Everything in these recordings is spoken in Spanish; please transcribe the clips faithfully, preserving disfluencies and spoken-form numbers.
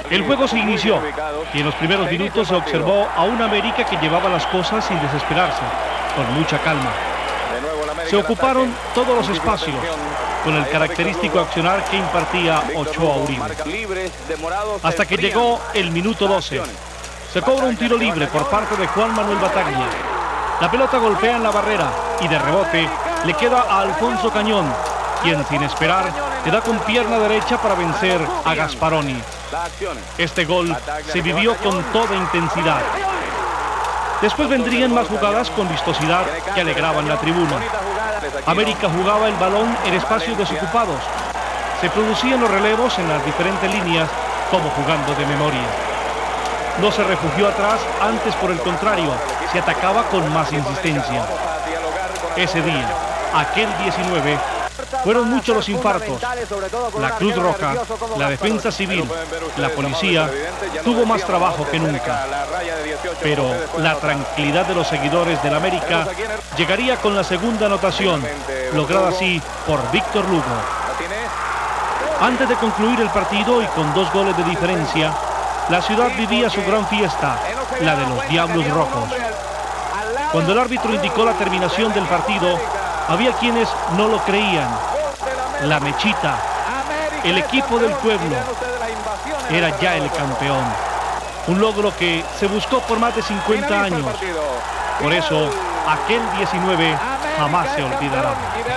El juego se inició y en los primeros minutos se observó a un América que llevaba las cosas sin desesperarse, con mucha calma. Se ocuparon todos los espacios con el característico accionar que impartía Ochoa Uribe. Hasta que llegó el minuto doce. Se cobra un tiro libre por parte de Juan Manuel Bataglia. La pelota golpea en la barrera y de rebote le queda a Alfonso Cañón, quien sin esperar le da con pierna derecha para vencer a Gasparoni. Este gol se vivió con toda intensidad. Después vendrían más jugadas con vistosidad que alegraban la tribuna. América jugaba el balón en espacios desocupados. Se producían los relevos en las diferentes líneas, como jugando de memoria. No se refugió atrás, antes por el contrario, se atacaba con más insistencia. Ese día, aquel diecinueve, fueron muchos los infartos. La Cruz Roja, la Defensa Civil, la policía, tuvo más trabajo que nunca. Pero la tranquilidad de los seguidores del América llegaría con la segunda anotación, lograda así por Víctor Lugo. Antes de concluir el partido y con dos goles de diferencia, la ciudad vivía su gran fiesta, la de los Diablos Rojos. Cuando el árbitro indicó la terminación del partido, había quienes no lo creían. La Mechita, el equipo del pueblo, era ya el campeón. Un logro que se buscó por más de cincuenta años. Por eso, aquel diecinueve jamás se olvidará.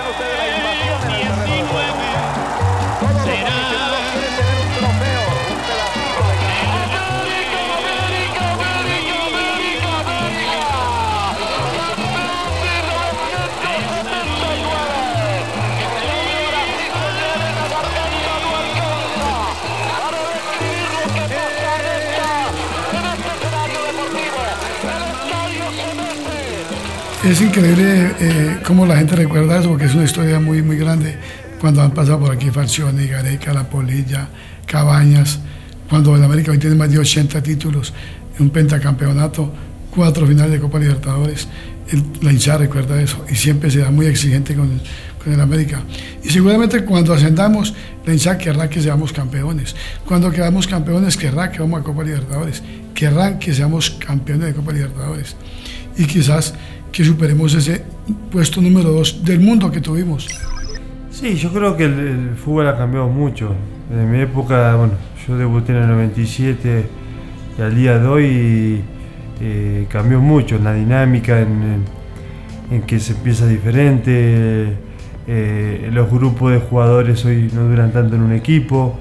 Es increíble eh, cómo la gente recuerda eso, porque es una historia muy, muy grande. Cuando han pasado por aquí Falcioni, Gareca, La Polilla, Cabañas, cuando el América hoy tiene más de ochenta títulos, un pentacampeonato, cuatro finales de Copa Libertadores, el, la hinchada recuerda eso y siempre será muy exigente con, con el América. Y seguramente cuando ascendamos, la hinchada querrá que seamos campeones. Cuando quedamos campeones, querrá que vamos a Copa Libertadores, querrán que seamos campeones de Copa Libertadores. Y quizás que superemos ese puesto número dos del mundo que tuvimos. Sí, yo creo que el, el fútbol ha cambiado mucho. En mi época, bueno, yo debuté en el noventa y siete y al día de hoy eh, cambió mucho la dinámica, en, en, en que se empieza diferente, eh, los grupos de jugadores hoy no duran tanto en un equipo.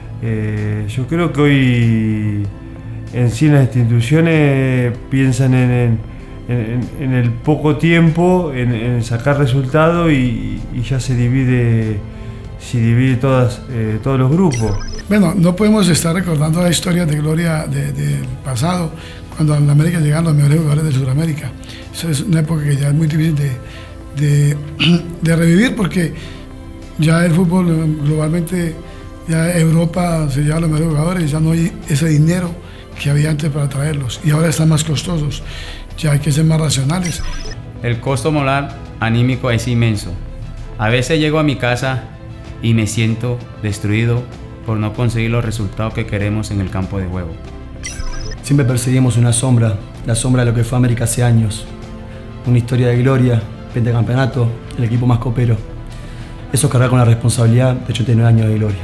Eh, yo creo que hoy en sí las instituciones piensan en, en En, en el poco tiempo, en, en sacar resultados y, y ya se divide, se divide todas, eh, todos los grupos. Bueno, no podemos estar recordando la historia de gloria de, del pasado, cuando en América llegaron los mejores jugadores de Sudamérica. Eso es una época que ya es muy difícil de, de, de revivir, porque ya el fútbol globalmente, ya Europa se lleva a los mejores jugadores, ya no hay ese dinero que había antes para traerlos y ahora están más costosos. Ya hay que ser más racionales. El costo moral anímico es inmenso. A veces llego a mi casa y me siento destruido por no conseguir los resultados que queremos en el campo de juego. Siempre perseguimos una sombra, la sombra de lo que fue América hace años. Una historia de gloria, pentacampeonato, el equipo más copero. Eso es cargar con la responsabilidad de ochenta y nueve años de gloria.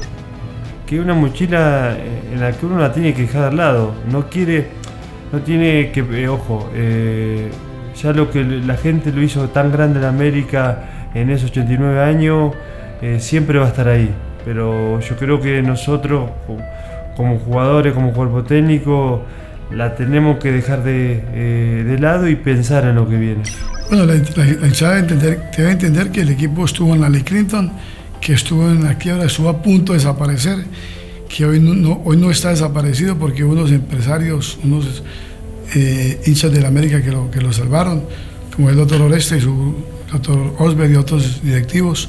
Que una mochila en la que uno la tiene que dejar al lado. No quiere... No tiene que, eh, ojo, eh, ya lo que la gente lo hizo tan grande en América en esos ochenta y nueve años, eh, siempre va a estar ahí. Pero yo creo que nosotros, como jugadores, como cuerpo técnico, la tenemos que dejar de, eh, de lado y pensar en lo que viene. Bueno, la, la, la hinchada debe entender, debe entender que el equipo estuvo en la Ley Clinton, que estuvo en la quiebra, estuvo a punto de desaparecer, que hoy no, no, hoy no está desaparecido porque unos empresarios, unos eh, hinchas de la América que lo, que lo salvaron, como el doctor Oreste y su doctor Osberg y otros directivos.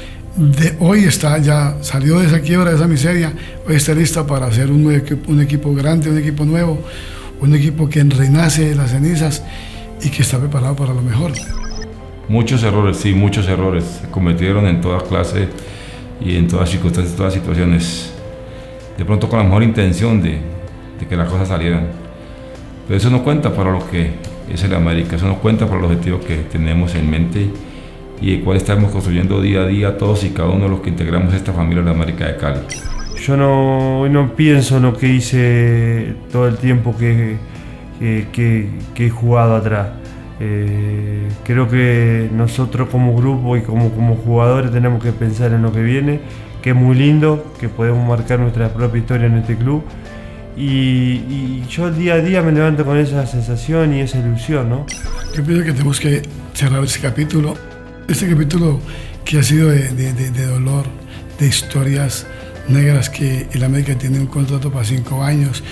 De hoy está ya, salió de esa quiebra, de esa miseria, hoy está lista para hacer un, nuevo equipo, un equipo grande, un equipo nuevo, un equipo que renace de las cenizas y que está preparado para lo mejor. Muchos errores, sí, muchos errores se cometieron en toda clase y en todas circunstancias, en todas situaciones. de pronto con la mejor intención de, de que las cosas salieran. Pero eso no cuenta para lo que es el América, eso no cuenta para los objetivos que tenemos en mente y el cual estamos construyendo día a día todos y cada uno de los que integramos esta familia de la América de Cali. Yo no, no pienso en lo que hice todo el tiempo que, que, que, que he jugado atrás. Eh, creo que nosotros como grupo y como, como jugadores tenemos que pensar en lo que viene, que es muy lindo, que podemos marcar nuestra propia historia en este club. Y, y yo día a día me levanto con esa sensación y esa ilusión, ¿no? Yo pienso que tenemos que cerrar ese capítulo, este capítulo que ha sido de, de, de, de dolor, de historias negras, que el América tiene un contrato para cinco años,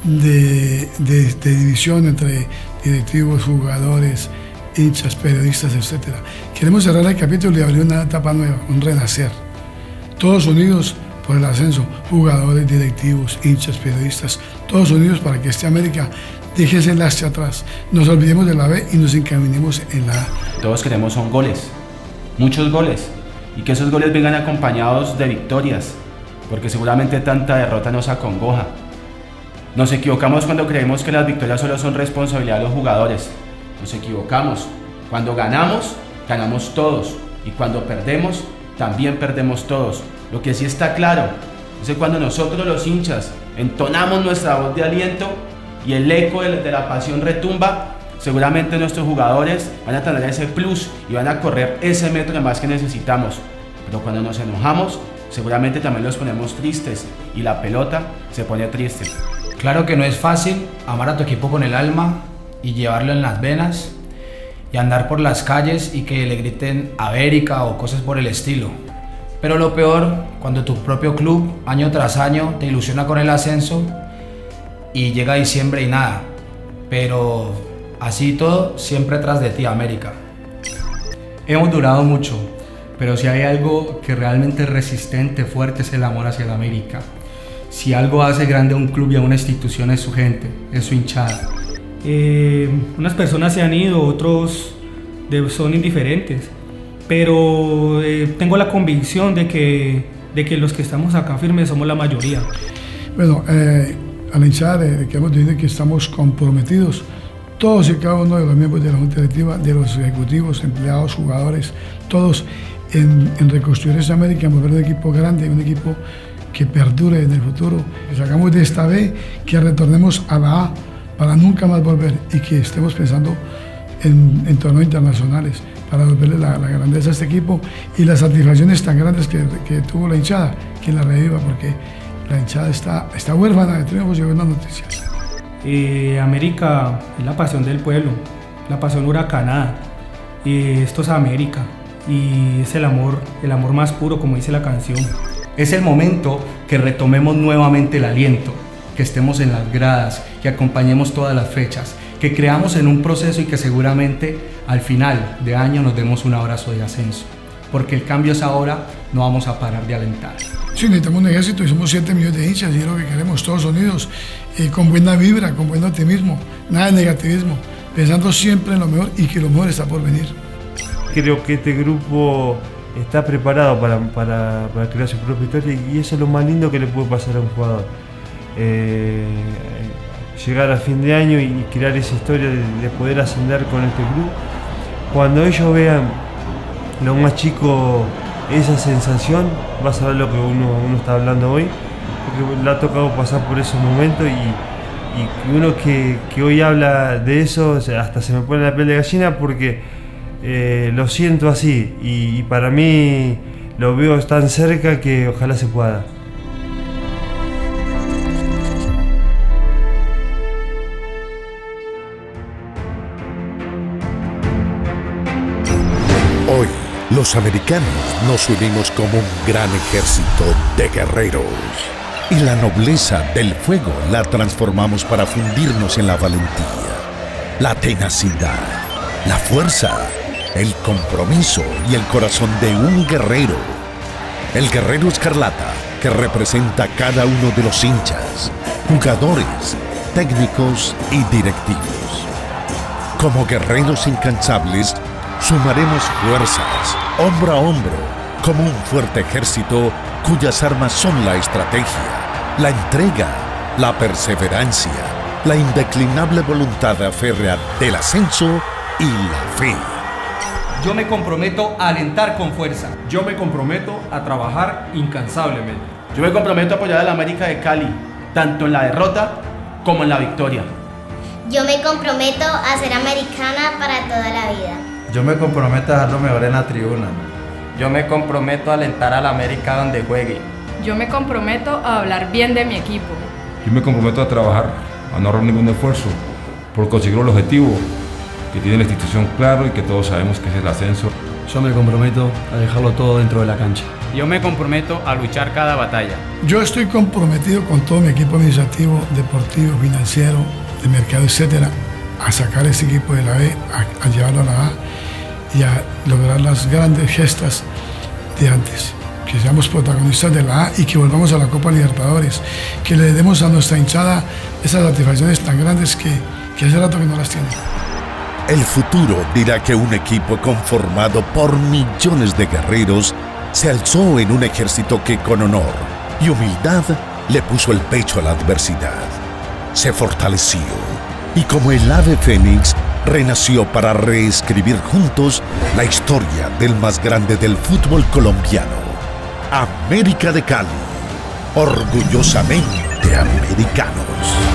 de, de, de división entre directivos, jugadores, hinchas, periodistas, etcétera. Queremos cerrar el capítulo y abrir una etapa nueva, un renacer. Todos unidos por el ascenso, jugadores, directivos, hinchas, periodistas, todos unidos para que este América deje ese lastre atrás. Nos olvidemos de la B y nos encaminemos en la A. Todos queremos son goles, muchos goles, y que esos goles vengan acompañados de victorias, porque seguramente tanta derrota nos acongoja. Nos equivocamos cuando creemos que las victorias solo son responsabilidad de los jugadores. Nos equivocamos. Cuando ganamos, ganamos todos, y cuando perdemos, también perdemos todos. Lo que sí está claro es que cuando nosotros los hinchas entonamos nuestra voz de aliento y el eco de la pasión retumba, seguramente nuestros jugadores van a tener ese plus y van a correr ese metro de más que necesitamos. Pero cuando nos enojamos, seguramente también los ponemos tristes y la pelota se pone triste. Claro que no es fácil amar a tu equipo con el alma y llevarlo en las venas y andar por las calles y que le griten América o cosas por el estilo. Pero lo peor, cuando tu propio club, año tras año, te ilusiona con el ascenso y llega diciembre y nada. Pero así todo, siempre tras de ti, América. Hemos durado mucho, pero si hay algo que realmente es resistente, fuerte, es el amor hacia el América. Si algo hace grande a un club y a una institución es su gente, es su hinchada. Eh, unas personas se han ido, otros de, son indiferentes. Pero eh, tengo la convicción de que, de que los que estamos acá firmes somos la mayoría. Bueno, eh, a la hinchada de, de que hemos dicho que estamos comprometidos, todos y cada uno de los miembros de la Junta Directiva, de los ejecutivos, empleados, jugadores, todos en, en reconstruir esta América, en volver un equipo grande, un equipo que perdure en el futuro, que sacamos de esta B, que retornemos a la A para nunca más volver y que estemos pensando en, en torneos internacionales, para devolverle la, la grandeza a este equipo y las satisfacciones tan grandes que, que tuvo la hinchada, que la reviva, porque la hinchada está, está huérfana de triunfos y buenas noticias. Eh, América es la pasión del pueblo, la pasión huracanada. Eh, esto es América y es el amor, el amor más puro, como dice la canción. Es el momento que retomemos nuevamente el aliento, que estemos en las gradas, que acompañemos todas las fechas, que creamos en un proceso y que seguramente al final de año nos demos un abrazo de ascenso, porque el cambio es ahora, no vamos a parar de alentar. Sí, necesitamos un ejército y somos siete millones de hinchas y es lo que queremos, todos unidos, eh, con buena vibra, con buen optimismo, nada de negativismo, pensando siempre en lo mejor y que lo mejor está por venir. Creo que este grupo está preparado para, para, para crear su propia historia y eso es lo más lindo que le puede pasar a un jugador. Eh, llegar a fin de año y crear esa historia de, de poder ascender con este club. Cuando ellos vean lo más chico esa sensación, va a saber lo que uno, uno está hablando hoy, porque le ha tocado pasar por esos momentos y, y uno que, que hoy habla de eso, hasta se me pone la piel de gallina porque eh, lo siento así y, y para mí lo veo tan cerca que ojalá se pueda dar. Hoy, los americanos nos unimos como un gran ejército de guerreros. Y la nobleza del fuego la transformamos para fundirnos en la valentía, la tenacidad, la fuerza, el compromiso y el corazón de un guerrero. El guerrero escarlata que representa a cada uno de los hinchas, jugadores, técnicos y directivos. Como guerreros incansables, sumaremos fuerzas, hombro a hombro, como un fuerte ejército cuyas armas son la estrategia, la entrega, la perseverancia, la indeclinable voluntad férrea del ascenso y la fe. Yo me comprometo a alentar con fuerza. Yo me comprometo a trabajar incansablemente. Yo me comprometo a apoyar a la América de Cali, tanto en la derrota como en la victoria. Yo me comprometo a ser americana para toda la vida. Yo me comprometo a dar lo mejor en la tribuna. Yo me comprometo a alentar a la América donde juegue. Yo me comprometo a hablar bien de mi equipo. Yo me comprometo a trabajar, a no ahorrar ningún esfuerzo, por conseguir el objetivo que tiene la institución claro y que todos sabemos que es el ascenso. Yo me comprometo a dejarlo todo dentro de la cancha. Yo me comprometo a luchar cada batalla. Yo estoy comprometido con todo mi equipo administrativo, deportivo, financiero, de mercado, etcétera, a sacar ese equipo de la B, a, a llevarlo a la A y a lograr las grandes gestas de antes. Que seamos protagonistas de la A y que volvamos a la Copa Libertadores, que le demos a nuestra hinchada esas satisfacciones tan grandes que, que hace rato que no las tiene. El futuro dirá que un equipo conformado por millones de guerreros se alzó en un ejército que con honor y humildad le puso el pecho a la adversidad. Se fortaleció y como el ave fénix renació para reescribir juntos la historia del más grande del fútbol colombiano. América de Cali, orgullosamente americanos.